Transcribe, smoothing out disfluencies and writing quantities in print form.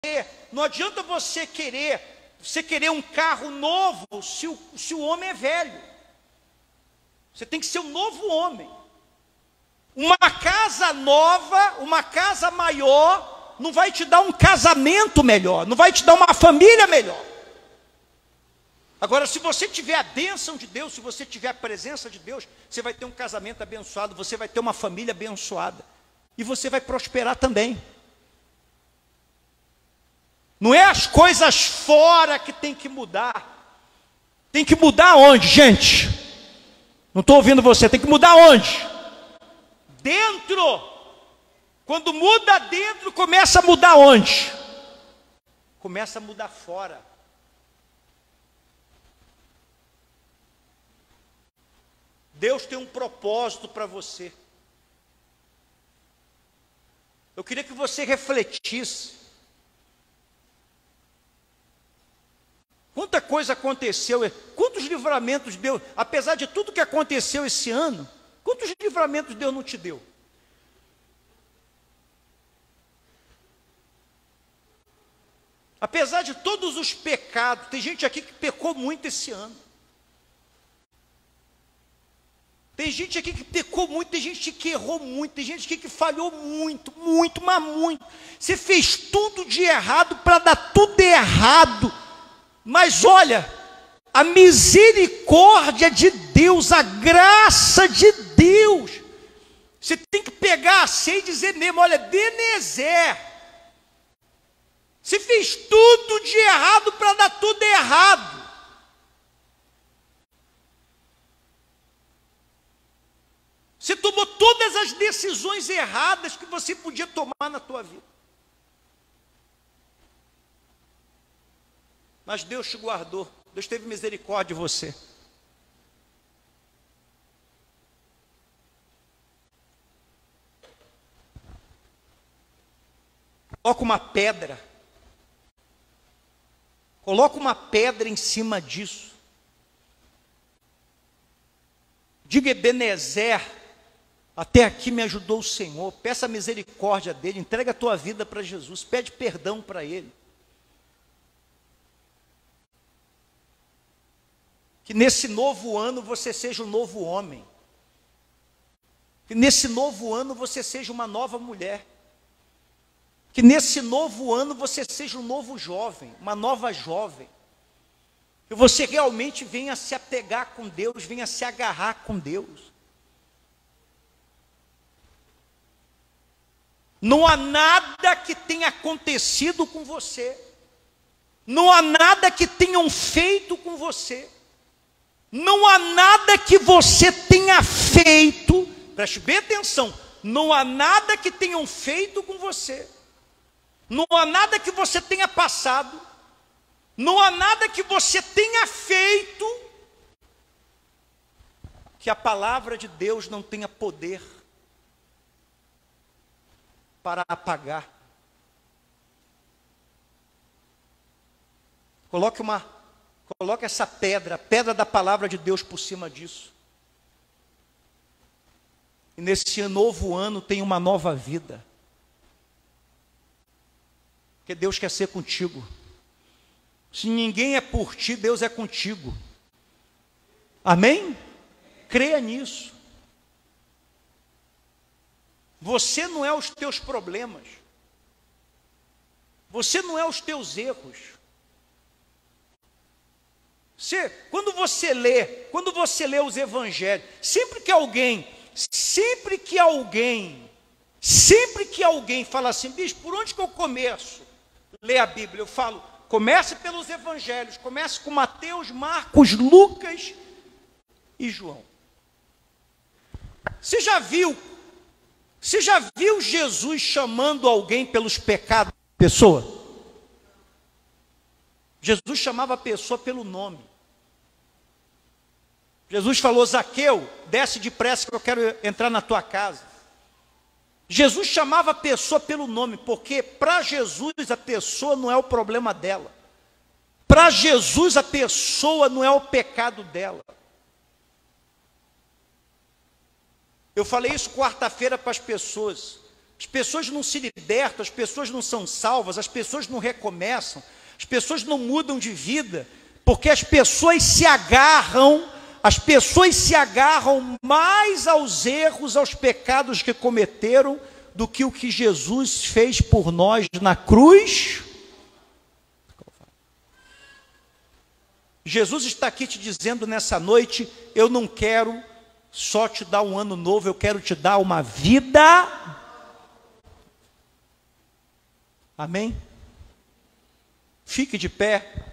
Não adianta você querer um carro novo se o homem é velho. Você tem que ser um novo homem. Uma casa nova, uma casa maior, não vai te dar um casamento melhor, não vai te dar uma família melhor. Agora, se você tiver a bênção de Deus, se você tiver a presença de Deus, você vai ter um casamento abençoado, você vai ter uma família abençoada. E você vai prosperar também. Não é as coisas fora que tem que mudar. Tem que mudar onde, gente? Não estou ouvindo você. Tem que mudar onde? Dentro. Quando muda dentro, começa a mudar onde? Começa a mudar fora. Deus tem um propósito para você. Eu queria que você refletisse. Quanta coisa aconteceu, quantos livramentos Deus, apesar de tudo que aconteceu esse ano, quantos livramentos Deus não te deu? Apesar de todos os pecados, tem gente aqui que pecou muito esse ano. Tem gente aqui que pecou muito, tem gente que errou muito, tem gente aqui que falhou muito, mas muito. Você fez tudo de errado para dar tudo errado. Mas olha, a misericórdia de Deus, a graça de Deus. Você tem que pegar assim e dizer mesmo, olha, Benezer. Você fez tudo de errado para dar tudo errado. Você tomou todas as decisões erradas que você podia tomar na tua vida. Mas Deus te guardou. Deus teve misericórdia de você. Coloca uma pedra. Coloca uma pedra em cima disso. Diga, Ebenezer, até aqui me ajudou o Senhor. Peça a misericórdia dele, entrega a tua vida para Jesus, pede perdão para ele. Que nesse novo ano você seja um novo homem. Que nesse novo ano você seja uma nova mulher. Que nesse novo ano você seja um novo jovem, uma nova jovem. Que você realmente venha se apegar com Deus, venha se agarrar com Deus. Não há nada que tenha acontecido com você. Não há nada que tenham feito com você. Não há nada que você tenha feito, preste bem atenção, não há nada que tenham feito com você. Não há nada que você tenha passado. Não há nada que você tenha feito que a palavra de Deus não tenha poder para apagar. Coloque essa pedra, a pedra da palavra de Deus por cima disso. E nesse novo ano tem uma nova vida. Porque Deus quer ser contigo. Se ninguém é por ti, Deus é contigo. Amém? Creia nisso. Você não é os teus problemas. Você não é os teus erros. Quando você lê os evangelhos, sempre que alguém fala assim, bicho, por onde que eu começo? Lê a Bíblia, eu falo, comece pelos evangelhos, comece com Mateus, Marcos, Lucas e João. Você já viu Jesus chamando alguém pelos pecados da pessoa? Jesus chamava a pessoa pelo nome. Jesus falou, Zaqueu, desce depressa que eu quero entrar na tua casa. Jesus chamava a pessoa pelo nome, porque para Jesus a pessoa não é o problema dela. Para Jesus a pessoa não é o pecado dela. Eu falei isso quarta-feira para as pessoas. As pessoas não se libertam, as pessoas não são salvas, as pessoas não recomeçam, as pessoas não mudam de vida, porque as pessoas se agarram mais aos erros, aos pecados que cometeram, do que o que Jesus fez por nós na cruz. Jesus está aqui te dizendo nessa noite: eu não quero só te dar um ano novo, eu quero te dar uma vida. Amém? Fique de pé.